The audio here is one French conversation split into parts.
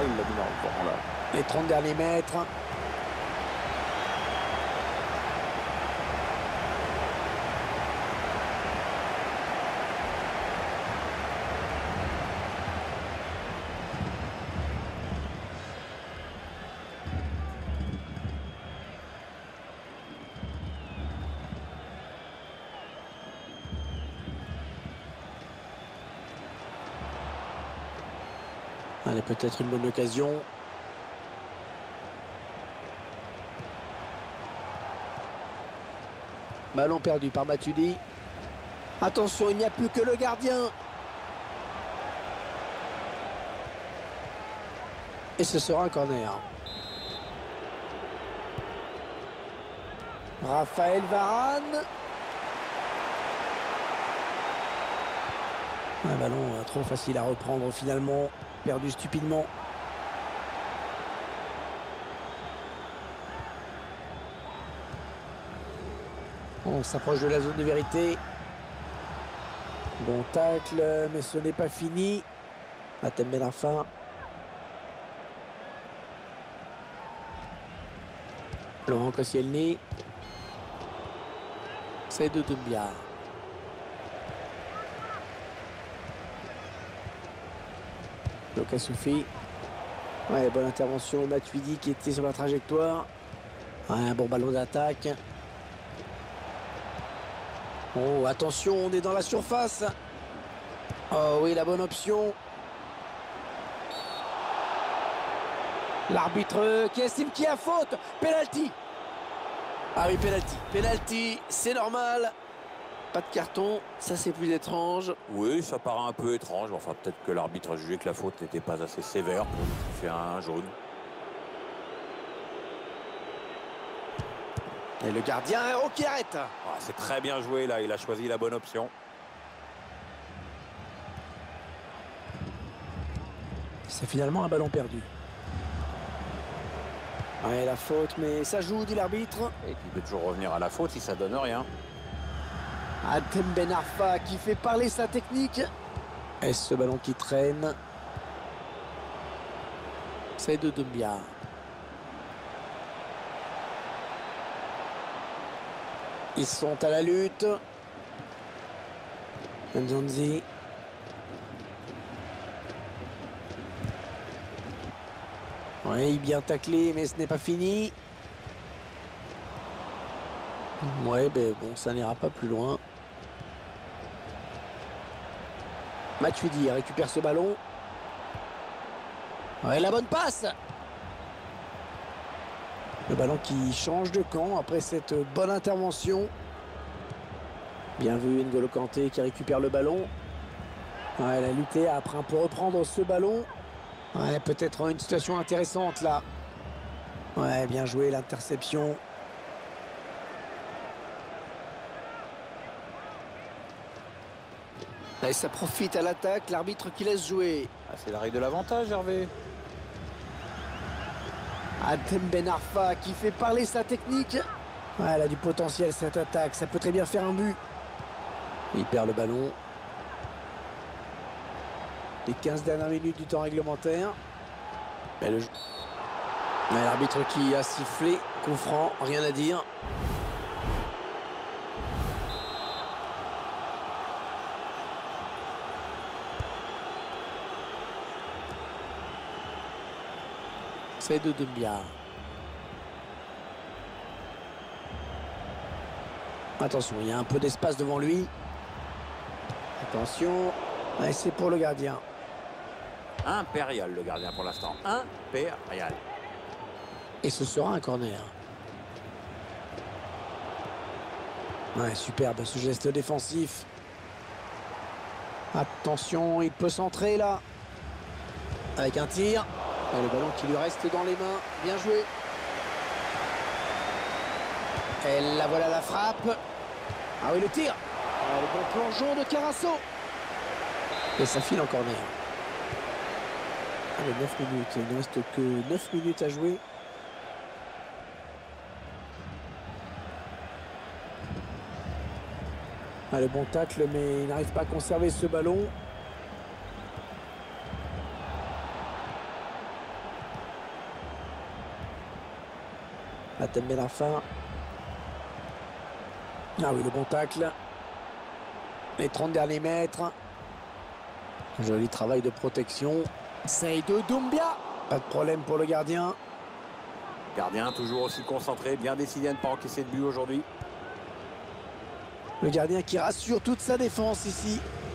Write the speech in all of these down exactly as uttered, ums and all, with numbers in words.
il l'a mis dans le vent, là. Les trente derniers mètres. Allez, peut-être une bonne occasion. Ballon perdu par Matuidi. Attention, il n'y a plus que le gardien. Et ce sera un corner. Raphaël Varane. Un ballon euh, trop facile à reprendre finalement. Perdu stupidement. On s'approche de la zone de vérité. Bon tacle, mais ce n'est pas fini. Hatem Ben Arfa. Laurent Koscielny. C'est de Doumbia. Lokasoufi. Ouais, bonne intervention. Matuidi qui était sur la trajectoire. Ouais, un bon ballon d'attaque. Oh, attention, on est dans la surface. Oh oui, la bonne option. L'arbitre qui estime qu'il y a faute. Penalty. Ah oui, penalty. Penalty, c'est normal. Pas de carton, ça c'est plus étrange. Oui, ça paraît un peu étrange. Enfin, peut-être que l'arbitre a jugé que la faute n'était pas assez sévère pour lui faire un jaune. Et le gardien, oh, qui arrête. Ah, c'est très bien joué, là. Il a choisi la bonne option. C'est finalement un ballon perdu. Ouais, la faute, mais ça joue, dit l'arbitre. Et il peut toujours revenir à la faute si ça donne rien. Hatem Ben Arfa qui fait parler sa technique. Et ce ballon qui traîne. C'est de Doumbia. Ils sont à la lutte. Nzonzi. Oui, bien taclé, mais ce n'est pas fini. Ouais, ben bon, ça n'ira pas plus loin. Matuidi récupère ce ballon. Ouais, la bonne passe. Le ballon qui change de camp après cette bonne intervention. Bien vu, N'Golo Kanté qui récupère le ballon. Ouais, elle a lutté après pour reprendre ce ballon. Ouais, peut-être une situation intéressante là. Ouais, bien joué l'interception. Et ça profite à l'attaque, l'arbitre qui laisse jouer. Ah, c'est la règle de l'avantage, Hervé. Hatem Ben Arfa qui fait parler sa technique. Ouais, elle a du potentiel cette attaque, ça peut très bien faire un but. Il perd le ballon. Les quinze dernières minutes du temps réglementaire. Le... L'arbitre qui a sifflé, coup franc, rien à dire. C'est de Doumbia. Attention, il y a un peu d'espace devant lui. Attention, ouais, c'est pour le gardien. Impérial, le gardien pour l'instant. Impérial. Et ce sera un corner. Ouais, superbe ce geste défensif. Attention, il peut centrer là. Avec un tir. Et le ballon qui lui reste dans les mains. Bien joué. Et la voilà la frappe. Ah oui, le tir. Ah, le bon plongeon de Carasso. Et ça file en corner. Allez, neuf minutes. Il ne reste que neuf minutes à jouer. Ah, le bon tacle, mais il n'arrive pas à conserver ce ballon. Hatem Ben Arfa. Ah oui, le bon tacle. Les trente derniers mètres. Joli travail de protection. Seydou Doumbia. Pas de problème pour le gardien. Gardien toujours aussi concentré, bien décidé à ne pas encaisser de but aujourd'hui. Le gardien qui rassure toute sa défense ici.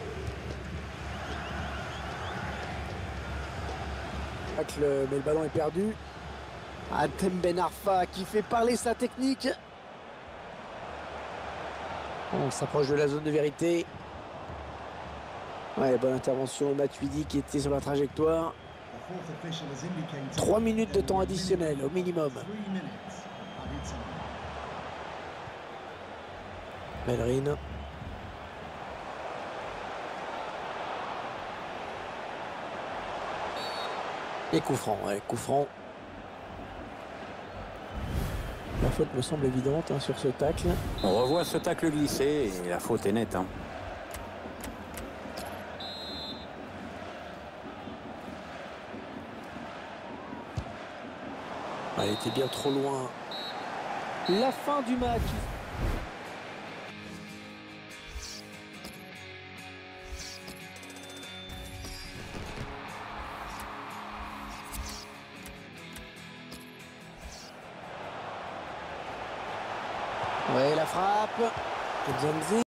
Mais le ballon est perdu. Hatem Ben Arfa qui fait parler sa technique. On s'approche de la zone de vérité. Ouais, bonne intervention. Matuidi qui était sur la trajectoire. Trois minutes de temps additionnel au minimum. Bellerin. Et coup franc, ouais, coup franc. La faute me semble évidente hein, sur ce tacle. On revoit ce tacle glissé et la faute est nette. Hein. Elle était bien trop loin. La fin du match. Ouais, la frappe.